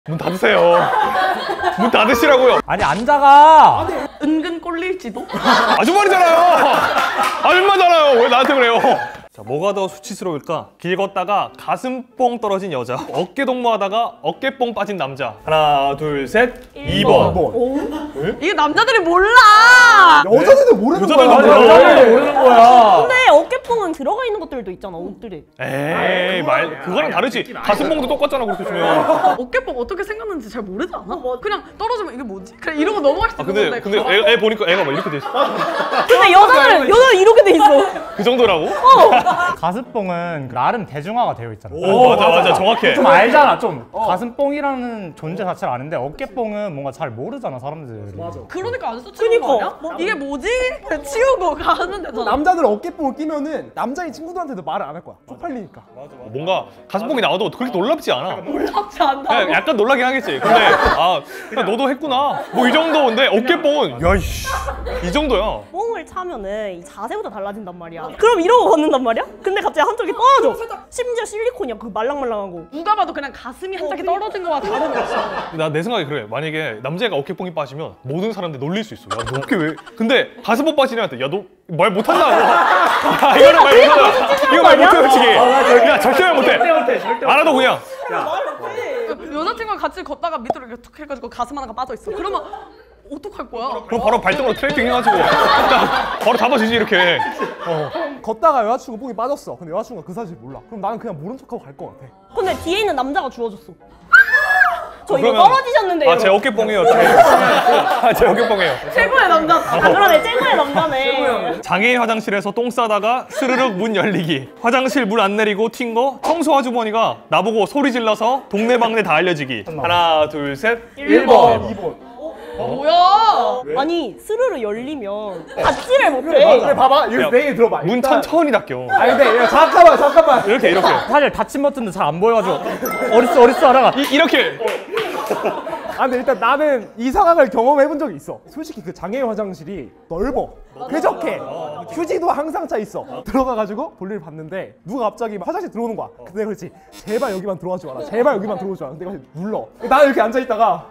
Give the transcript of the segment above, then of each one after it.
문 닫으세요. 문 닫으시라고요. 아니 앉아가. 은근 꼴릴지도? 아주머니잖아요. 아줌마잖아요. 왜 나한테 그래요? 자, 뭐가 더 수치스러울까? 길 걷다가 가슴 뽕 떨어진 여자, 어깨 동무하다가 어깨 뽕 빠진 남자. 하나, 둘, 셋. 2번. 오? 이게 남자들이 몰라! 여자들도 모르는 거야. 여자들도 모르는 거야. 근데 어깨뽕은 들어가 있는 것들도 있잖아, 옷들이. 에이, 그거랑 다르지. 가슴 뽕도 똑같잖아, 그렇게 주면. 어깨뽕 어떻게 생겼는지 잘 모르지 않아? 그냥 떨어지면 이게 뭐지? 그냥 이러고 넘어갈 수 있는 건데. 근데 애 보니까 애가 막 이렇게 돼 있어. 근데 여자는 이렇게 돼 있어. 그 정도라고? 가슴뽕은 나름 대중화가 되어 있잖아. 오, 맞아. 정확해. 좀 알잖아, 좀. 가슴뽕이라는 존재 자체를 아는데 어깨뽕은 뭔가 잘 모르잖아, 사람들이. 맞아. 그러니까 안 써치는 거 아니야? 이게 뭐지? 치우고 가는 데잖아. 남자들 어깨뽕을 끼면은 남자인 친구들한테도 말을 안 할 거야. 쪽팔리니까. 뭔가 가슴 뽕이 나와도 그렇게 놀랍지 않아. 놀랍지 않다. 약간 놀라긴 하겠지. 근데 야, 너도 했구나. 뭐 이 정도인데 어깨뽕은 야이씨 이 정도야. 뽕을 차면은 이 자세부터 달라진단 말이야. 그럼 이러고 걷는단 말이야? 근데 갑자기 한쪽이 떨어져. 심지어 실리콘이야, 그 말랑말랑하고. 누가 봐도 그냥 가슴이 한 짝이 떨어진 거와 다른 거지. 내 생각에 그래. 만약에 남자애가 어깨뽕이 빠지면 모든 사람들 놀릴 수 있어. 야, 너 어깨 왜? 근데 가슴뽕 빠진 애한테 야, 너 말 못한다. 야, 이거는 말 못한다. 이거 말 못해, 솔직히. 야, 절대 말 못해. 알아도 그냥. 여자친구랑 같이 걷다가 밑으로 이렇게 툭 해가지고 가슴 하나가 빠져 있어. 그러면 어떡할 거야? 그럼 바로 발등으로 트래핑 해가지고 바로 잡아주지 이렇게. 걷다가 여자친구 뽕이 빠졌어. 근데 여자친구가 그 사실 몰라. 그럼 나는 그냥 모른 척하고 갈 것 같아. 근데 뒤에 있는 남자가 주워줬어. 저 이거 그러면- 떨어지셨는데. 제 어깨뽕이에요. 제 어깨뽕이에요. 최고의 남자. 아, 그러네. 쨍구의 남자네. 장애인 화장실에서 똥 싸다가 스르륵 문 열리기. 화장실 물 안 내리고 튄 거 청소 아주머니가 나보고 소리 질러서 동네방네 다 알려지기. 하나, 둘, 셋. 1번, 2번. 뭐야? 아니, 스르르 열리면 닫지를 못해. 그래, 봐봐. 이거 내 얘기 들어봐. 문 일단- 천천히 닫겨. 아니, 근데 야, 잠깐만. 이렇게. 사실 닫힌 버튼도 잘 안 보여가지고 어딨어 하다가 이렇게. 근데 일단 나는 이 상황을 경험해본 적이 있어. 솔직히 그 장애인 화장실이 넓어. 쾌적해. 휴지도 항상 차 있어. 들어가가지고 볼일 봤는데 누가 갑자기 막 화장실 들어오는 거야. 근데 그렇지. 제발 여기만 들어가지 마라. 제발 여기만 들어오지 마라. 내가 눌러. 나는 이렇게 앉아있다가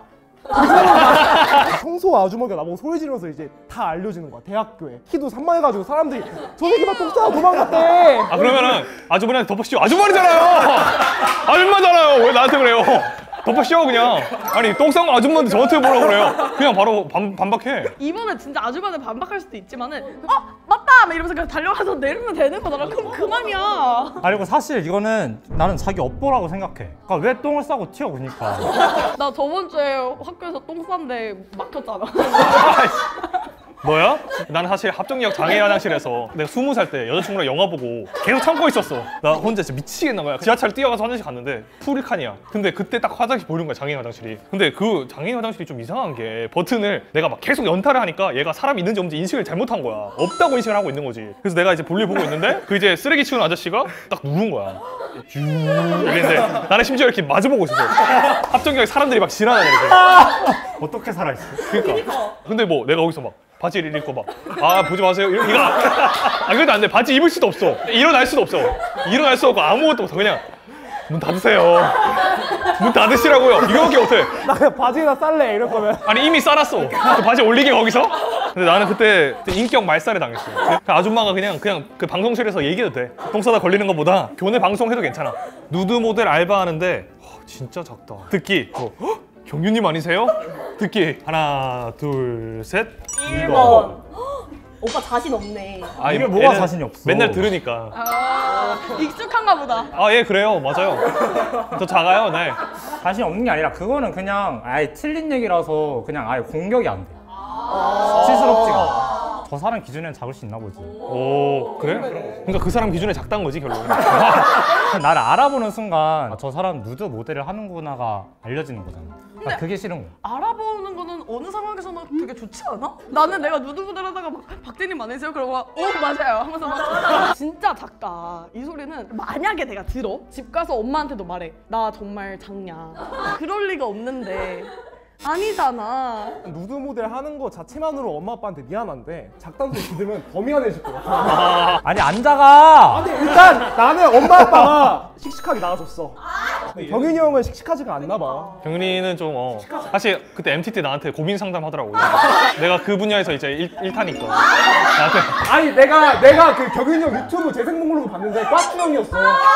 청소 아주머니가 나보고 소리 지르면서 이제 다 알려지는 거야. 대학교에 키도 산만해가지고 사람들이 저 새끼만 똥 싸고 도망갔대. 그러면은 아주머니한테 덮어씌워. 아주머니잖아요. 아줌마잖아요. 왜 나한테 그래요? 덮어씌워 그냥. 아니 똥 싼 거 아줌마한테 저한테 뭐라고 그래요? 그냥 바로 반박해. 이번에 진짜 아주머니한테 반박할 수도 있지만은 맞다! 막 이러면서 그냥 달려가서 내리면 되는 거잖아. 그럼 그만이야. 그리고 사실 이거는 나는 자기 업보라고 생각해. 그러니까 왜 똥을 싸고 튀어, 그러니까. 나 저번 주에 학교에서 똥 쌌는데 막혔잖아. 뭐야? 나는 사실 합정역 장애인 화장실에서 내가 20살 때 여자친구랑 영화 보고 계속 참고 있었어. 나 혼자 진짜 미치겠는 거야. 지하철 뛰어가서 화장실 갔는데 풀칸이야. 근데 그때 딱 화장실 보이는 거야, 장애인 화장실이. 근데 그 장애인 화장실이 좀 이상한 게 버튼을 내가 막 계속 연타를 하니까 얘가 사람이 있는지 없는지 인식을 잘못한 거야. 없다고 인식을 하고 있는 거지. 그래서 내가 이제 볼일 보고 있는데 그 이제 쓰레기 치우는 아저씨가 딱 누른 거야. 쭉 이랬는데 나는 심지어 이렇게 마주보고 있었어. 합정역에 사람들이 막 지나다녀 이렇게. 어떻게 살아있어? 그러니까. 근데 뭐 내가 거기서 막 바지를 입고 막 보지 마세요. 이거 그래도 안 돼. 바지 입을 수도 없어. 일어날 수도 없어. 일어날 수 없고 아무것도 없어. 그냥 문 닫으세요. 문 닫으시라고요. 이거밖에 못해. 나 그냥 바지나 쌀래 이럴 거면. 아니 이미 싸놨어. 그 바지 올리게 거기서. 근데 나는 그때 인격 말살에 당했어. 그 아줌마가 그냥 그 방송실에서 얘기해도 돼. 똥 싸다 걸리는 것보다 교내 방송해도 괜찮아. 누드 모델 알바하는데 진짜 작다. 듣기. 경유님 아니세요? 듣기. 하나, 둘, 셋. 1번. 오빠 자신 없네. 이게 뭐가 자신이 없어? 맨날 들으니까. 익숙한가 보다. 예, 그래요. 맞아요. 저 작아요, 네. 자신이 없는 게 아니라 그거는 그냥 아예 틀린 얘기라서 그냥 아예 공격이 안 돼. 수치스럽지가 않아. 저 사람 기준에는 작을 수 있나 보지. 오, 그래? 그러니까 그 사람 기준에 작다는 거지, 결론은. 나를 알아보는 순간 저 사람 누드 모델을 하는구나가 알려지는 거잖아. 나 그게 싫은 거야. 알아보는 거는 어느 상황에서는 되게 좋지 않아? 나는 내가 누드부들 하다가 막 박대님 아니세요? 그러고 맞아요 하면서 막 진짜 작다 이 소리는 만약에 내가 들어 집 가서 엄마한테도 말해 나 정말 작냐 그럴 리가 없는데 아니잖아. 누드 모델 하는 거 자체만으로 엄마 아빠한테 미안한데 작다는 소리 들으면 더 미안해질 것 같아. 아니 앉아가. 아니 일단 나는 엄마 아빠가 씩씩하게 나와줬어. 경윤이 형은 씩씩하지가 않나 봐. 경윤이는 좀 사실 그때 MT 때 나한테 고민 상담 하더라고. 내가 그 분야에서 이제 1타니까 나한테 아니 내가 그 경윤이 형 유튜브 재생 목록을 봤는데 꽉주형이었어.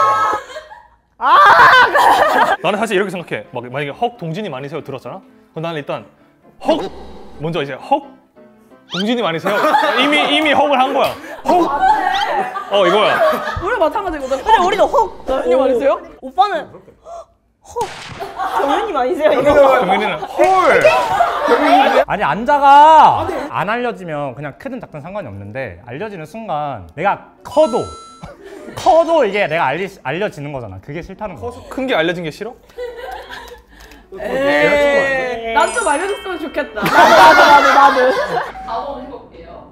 나는 사실 이렇게 생각해. 막 만약에 헉 동진이 많이 세요 들었잖아. 그럼 나는 일단 헉 먼저 이제 헉 동진이 많이 세요. 이미 헉을 한 거야. 헉 이거야. 우리 마찬가지거든. 근데 우리도 헉 경윤이 많으세요? 오빠는 헉 경윤님 아니세요 이거? 경윤이는 헐. 아니 안자가 안 알려지면 그냥 크든 작든 상관이 없는데 알려지는 순간 내가 커도 이게 내가 알려지는 거잖아. 그게 싫다는 거야. 큰 게 알려진 게 싫어? 난 좀 알려줬으면 좋겠다. 나도. 다음 읽어볼게요.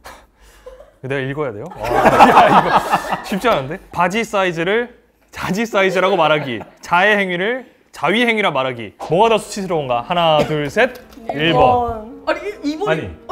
내가 읽어야 돼요? 야, 이거 쉽지 않은데? 바지 사이즈를 자지 사이즈라고 말하기, 자의 행위를 자위 행위라 말하기. 뭐가 더 수치스러운가? 하나, 둘, 셋. 1번. 아니 이번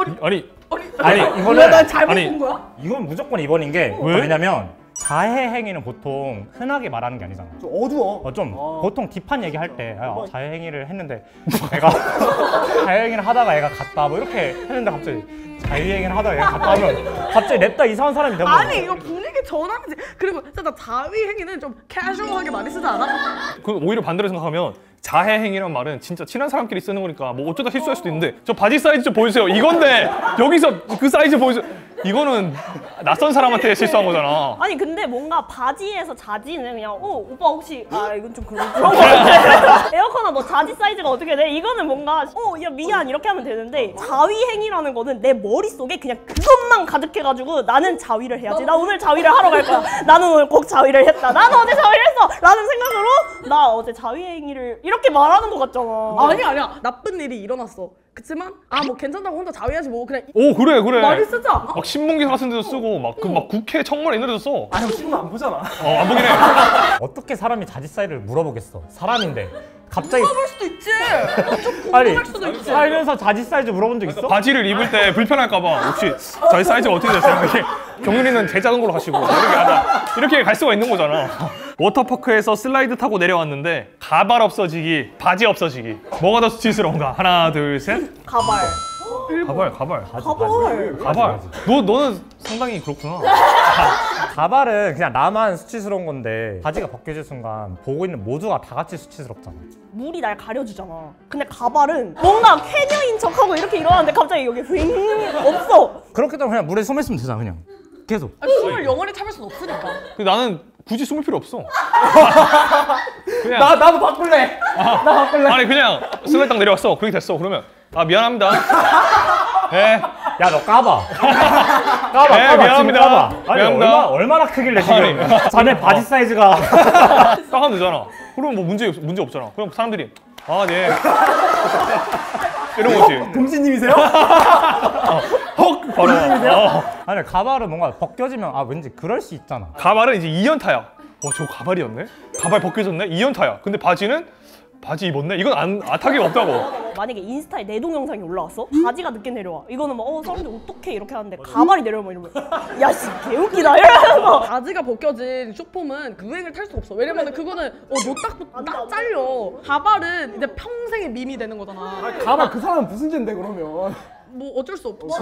아니 이거는 난 잘못 아니. 본 거야? 이건 무조건 2번인 게 왜? 왜냐면 자해 행위는 보통 흔하게 말하는 게 아니잖아. 좀 어두워. 좀 보통 딥한 얘기 할 때 자해 행위를 했는데 애가 자해 행위를 하다가 애가 갔다 뭐 이렇게 했는데 갑자기 자해 행위를 하다가 애가 갔다 하면 갑자기 냅다 이상한 사람이 되는 거야. 아니 이거 분위기 전환이지. 그리고 진짜 자위 행위는 좀 캐주얼하게 많이 쓰지 않아? 그 오히려 반대로 생각하면 자해 행위란 말은 진짜 친한 사람끼리 쓰는 거니까 뭐 어쩌다 실수할 수도 있는데 저 바지 사이즈 좀 보여주세요. 이건데 여기서 그 사이즈 보여주세요. 이거는 낯선 사람한테 실수한 거잖아. 아니 근데 뭔가 바지에서 자지는 그냥 오빠 혹시 이건 좀 그런 거 같아. 에어컨아 너 자지 사이즈가 어떻게 돼? 이거는 뭔가 야 미안 이렇게 하면 되는데 자위 행위라는 거는 내 머릿속에 그냥 그것만 가득해가지고 나는 자위를 해야지. 나 오늘 자위를 하러 갈 거야. 나는 오늘 꼭 자위를 했다. 나는 어제 자위를 했어. 라는 생각으로 나 어제 자위 행위를 이렇게 말하는 것 같잖아. 아니야 나쁜 일이 일어났어. 그치만 뭐 괜찮다고 혼자 자위하지 뭐 그냥 오 그래. 많이 쓰지 않아? 막 신문기사 같은 데도 쓰고 막 국회 청문회 이런 데도 써. 형 신문 안 보잖아. 안 보긴 해. 어떻게 사람이 자지 사이를 물어보겠어? 사람인데 갑자기 물어볼 수도 있지. 좀 아니 궁금할 수도 있지. 살면서 자지 사이즈 물어본 적 있어? 바지를 입을 때 불편할까봐 혹시 자기 사이즈가 어떻게 되세요? 이렇게 경윤이는 제일 작은 걸로 가시고 이렇게 갈 수가 있는 거잖아. 워터파크에서 슬라이드 타고 내려왔는데 가발 없어지기, 바지 없어지기. 뭐가 더 수치스러운가? 하나, 둘, 셋. 가발. 가발. 가발. 너는 상당히 그렇구나. 가발은 그냥 나만 수치스러운 건데 바지가 벗겨질 순간 보고 있는 모두가 다 같이 수치스럽잖아. 물이 날 가려주잖아. 근데 가발은 뭔가 캐녀인 척하고 이렇게 일어나는데 갑자기 여기 윙 없어. 그렇게 되면 그냥 물에 숨어 있으면 되잖아. 그냥 계속. 아니, 숨을 영원히 참을 순 없으니까. 근데 나는 굳이 숨을 필요 없어. 그냥 나도 바꿀래. 나 바꿀래. 아니 그냥 슬라이드 딱 내려왔어. 그렇게 됐어. 그러면 미안합니다. 네. 야 너 까봐. 네, 미안합니다. 지금 까봐. 아니 미안합니다. 얼마나 크길래 지금 아니. 자네 바지 사이즈가 딱 하면 되잖아. 그러면 뭐 문제 없잖아. 그럼 사람들이 네. 이런 거지. 동진님이세요? 헉 바로. 아니 가발은 뭔가 벗겨지면 왠지 그럴 수 있잖아. 가발은 이제 2연타야. 저 가발이었네? 가발 벗겨졌네? 2연타야. 근데 바지는 바지 입었네? 이건 타격이 없다고. 만약에 인스타에 내 동영상이 올라왔어? 바지가 늦게 내려와. 이거는 막 사람들이 어떡해 이렇게 하는데 가발이 내려오면 이러면 야씨 개웃기다 이러면서. 바지가 벗겨진 쇼폼은 유행을 탈 수 없어. 왜냐면 그거는 딱 잘려. 가발은 이제 평생의 밈이 되는 거잖아. 가발 그 사람은 무슨 죄인데 그러면? 뭐 어쩔 수 없지.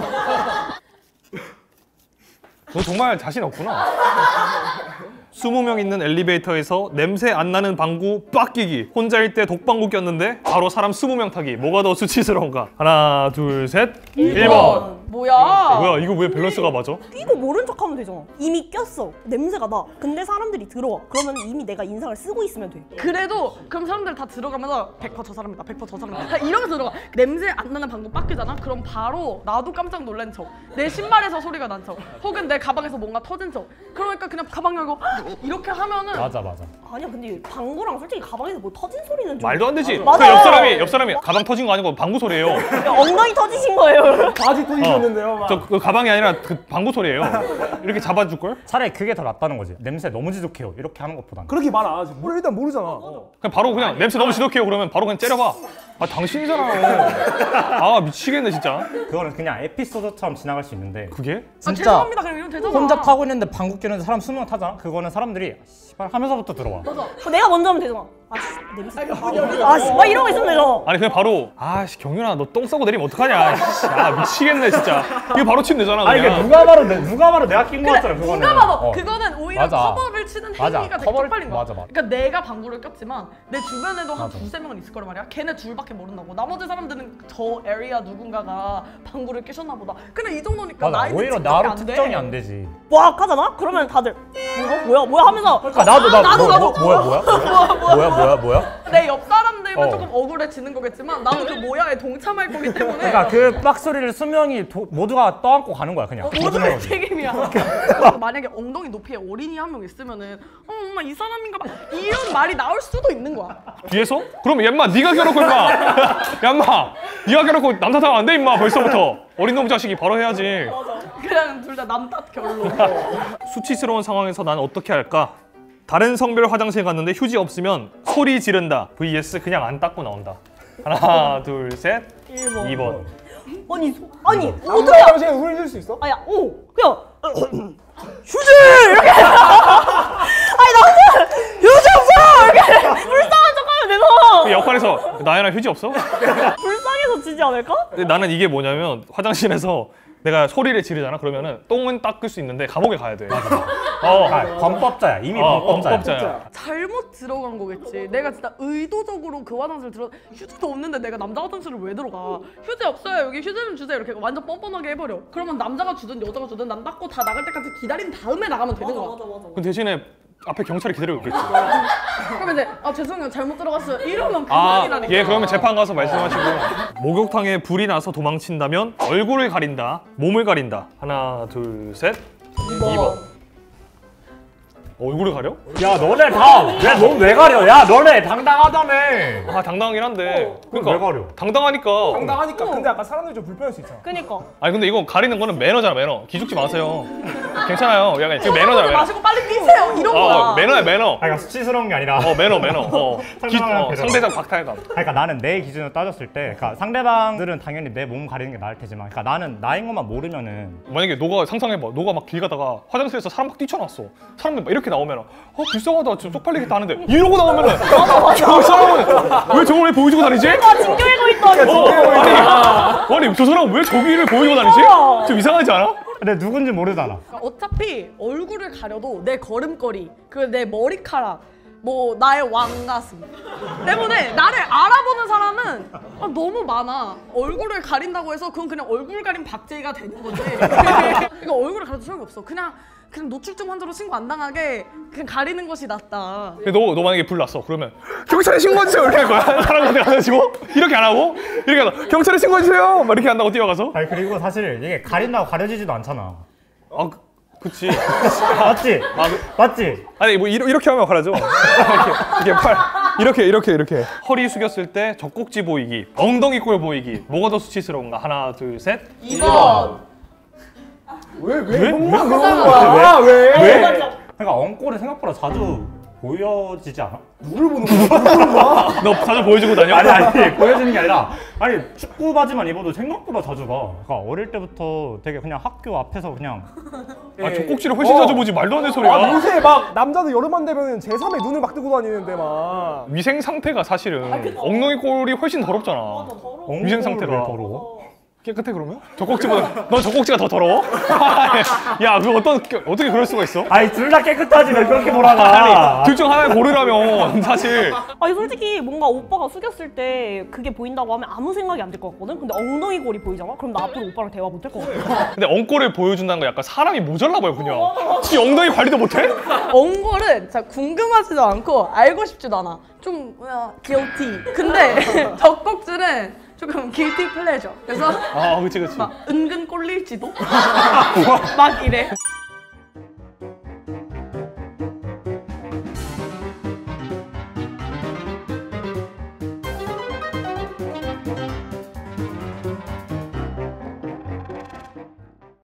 너 정말 자신 없구나. 20명 있는 엘리베이터에서 냄새 안 나는 방구 빡 끼기. 혼자일 때 독방구 꼈는데 바로 사람 20명 타기. 뭐가 더 수치스러운가? 하나, 둘, 셋. 1번. 뭐야? 이거 왜 밸런스가 맞아? 끼고 모른 척하면 되잖아. 이미 꼈어. 냄새가 나. 근데 사람들이 들어와. 그러면 이미 내가 인상을 쓰고 있으면 돼. 그래도 그럼 사람들 다 들어가면서 100% 저 사람이다. 100% 저 사람이다. 이러면서 들어가. 냄새 안 나는 방구 빡기잖아. 그럼 바로 나도 깜짝 놀란 척. 내 신발에서 소리가 난 척. 혹은 내 가방에서 뭔가 터진 척. 그러니까 그냥 가방 열고 이렇게 하면은 맞아. 아니야 근데 방구랑 솔직히 가방에서 뭐 터진 소리는 좀 말도 안 되지. 맞아. 그 옆 사람이 가방 터진 거 아니고 방구 소리예요. 엉덩이 터지신 거예요. 바지 터지셨는데요. 막. 그 가방이 아니라 그 방구 소리예요. 이렇게 잡아줄 걸? 차라리 그게 더 낫다는 거지. 냄새 너무 지독해요. 이렇게 하는 것보다는. 그렇게 말 안 하지. 일단 모르잖아. 그냥 바로 냄새 너무 지독해요. 그러면 바로 그냥 째려봐. 아 당신이잖아. 아 미치겠네 진짜. 그거는 그냥 에피소드처럼 지나갈 수 있는데 그게? 아, 진짜 죄송합니다. 그냥 이러면 되잖아. 혼자 타고 있는데 방귀 뀌는데 사람 20명 타잖아? 그거는 사람들이 씨발 하면서부터 들어와. 내가 먼저 하면 되잖아. 아씨 냄새. 아씨 막 이러고 있으면 되죠. 아니 그냥 바로 아씨 경윤아 너 똥 싸고 내리면 어떡하냐. 씨, 아 미치겠네 진짜. 이거 바로 치면 되잖아. 아니 이게 그냥. 누가 봐도 내가 낀 거 같잖아 그거는. 누가 봐도 어. 그거는 오히려 맞아. 커버를 치는 맞아. 행위가 되게 커버를- 쪽팔린 거야. 맞아, 맞아. 그러니까 내가 방구를 꼈지만 내 주변에도 한 맞아. 두세 명은 있을 거란 말이야. 걔네 둘밖에 모른다고. 나머지 사람들은 저 에리아 누군가가 방구를 끼셨나 보다. 근데 이 정도니까 맞아. 나이 오히려 나로 특정이 안 되지. 막 하잖아? 그러면 다들 뭐야 하면서 그러니까 나도 나도. 뭐야? 내 옆 사람들만 어. 조금 억울해지는 거겠지만 나도 그 모야에 동참할 거기 때문에 그러니까 그 빡소리를 수명이 모두가 떠안고 가는 거야 그냥. 모두의 책임이야. 만약에 엉덩이 높이에 어린이 한 명 있으면은 엄마 이 사람인가 봐 이런 말이 나올 수도 있는 거야. 뒤에서? 그럼 얌마 네가 결혼고 임마. 얌마 네가 결혼고 남탓 하면 안 돼 임마 벌써부터. 어린 놈 자식이 바로 해야지. 그냥 둘 다 남 탓 결로. 수치스러운 상황에서 난 어떻게 할까? 다른 성별 화장실 갔는데 휴지 없으면 소리 지른다. vs 그냥 안 닦고 나온다. 하나 둘 셋. 2번. 아니 남자 어떻게? 화장실에 소리 질 수 있어? 아야 그냥 휴지 이렇게. 아니 나는 휴지 없어 이렇게 불쌍한 척하면 되잖아. 그 역할에서 나연아 휴지 없어? 불쌍해서 지지 않을까? 근데 나는 이게 뭐냐면 화장실에서 내가 소리를 지르잖아. 그러면은 똥은 닦을 수 있는데 감옥에 가야 돼. 아, 범법자야 이미 범법자야. 범법자야. 잘못 들어간 거겠지. 내가 진짜 의도적으로 그 화장실 들어 휴지도 없는데 내가 남자 화장실을 왜 들어가? 휴지 없어요. 여기 휴지 좀 주세요. 이렇게 완전 뻔뻔하게 해버려. 그러면 남자가 주든 여자가 주든 난 닦고 다 나갈 때까지 기다린 다음에 나가면 되는 거야. 그 대신에 앞에 경찰이 기다리고 있겠지. 그러면 이제 아 죄송해요 잘못 들어갔어요. 이러면 아, 그만이라니까. 예, 그러면 재판 가서 말씀하시고. 목욕탕에 불이 나서 도망친다면 얼굴을 가린다, 몸을 가린다. 하나, 둘, 셋. 2번. 얼굴을 가려? 야 너네 다왜 가려? 야 너네 당당하다며. 아, 당당하긴 한데. 그럼 왜 가려? 당당하니까. 당당하니까. 근데 약간 사람들이 좀 불편할 수 있잖아. 그니까. 아니 근데 이거 가리는 거는 매너잖아, 매너. 기죽지 마세요. 괜찮아요. 약간 지금 매너잖아, 매너. 마시고 빨리 뛰세요. 이런 거야. 매너야, 매너. 그러니까 수치스러운 게 아니라. 매너. 상대방을 배려하고. 상대적 박탈감. 그러니까 나는 내 기준으로 따졌을 때, 그러니까 상대방들은 당연히 내 몸 가리는 게 나을 테지만, 그러니까 나는 나인 것만 모르면은. 만약에 너가 상상해봐. 너가 막 길 가다가 화장실에서 사람 막 뛰쳐났어. 사람들 막 이렇게 나오면 불쌍하다. 지금 쪽팔리겠다 하는데 이러고 나오면은 저 사람은 왜 저걸 왜 보여주고 다니지? 진교 읽고 있다. 아니 저 사람은 왜 저기를 보여주고 다니지? 좀 이상하지 않아? 근데 누군지 모르잖아. 어차피 얼굴을 가려도 내 걸음걸이, 그 내 머리카락, 뭐 나의 왕가슴 때문에 나를 알아보는 사람은 너무 많아. 얼굴을 가린다고 해서 그건 그냥 얼굴 가린 박제가 되는 거지. 그러니까 얼굴을 가려도 소용이 없어. 그냥 노출증 환자로 신고 안 당하게 그냥 가리는 것이 낫다. 근데 너 만약에 불 났어. 그러면 경찰에 신고해주세요 이렇게 할 거야. 사람한테 가가지고 이렇게 안 하고 이렇게 하다 경찰에 신고해주세요 막 이렇게 한다고 뛰어가서. 아니 그리고 사실 이게 가린다고 가려지지도 않잖아. 아 그치. 맞지? 맞지? 아니 뭐 이렇게 하면 가라죠. 이렇게 팔 이렇게 허리 숙였을 때 젖꼭지 보이기, 엉덩이 꼴 보이기. 뭐가 더 수치스러운가? 하나 둘 셋. 2번. 왜 왜? 형만 그러는 거야? 왜? 그러니까 엉꼴이 생각보다 자주 보여지지 않아? 물을 보는 거야? 너 자주 보여주고 다녀? 아니 보여지는 게 아니라 아니 축구 바지만 입어도 생각보다 자주 봐. 그러니까 어릴 때부터 되게 그냥 학교 앞에서 그냥 젖꼭지를 훨씬 자주 보지. 말도 안 되는 소리야. 요새 막 남자들 여름만 되면 제3의 눈을 막 뜨고 다니는데 막. 위생 상태가 사실은 엉덩이 꼴이 훨씬 더럽잖아. 위생 상태가. 왜 더러워? 깨끗해 그러면? 젖꼭지보다 넌 젖꼭지가 더 더러워? 야 그거 어떻게 그럴 수가 있어? 아니 둘 다 깨끗하지 왜 그렇게 몰아가? 아니 둘 중 하나를 고르라면 사실 아니 솔직히 뭔가 오빠가 숙였을 때 그게 보인다고 하면 아무 생각이 안 들 것 같거든? 근데 엉덩이 골이 보이잖아? 그럼 나 앞으로 오빠랑 대화 못 할 것 같아. 근데 엉꼴을 보여준다는 거 약간 사람이 모자라 보여 그냥. 지 엉덩이 관리도 못해? 엉골은 자 궁금하지도 않고 알고 싶지도 않아. 좀 guilty. 근데 젖꼭지는 조금 guilty pleasure. 그래서 그치 막 은근 꼴릴지도 막 이래.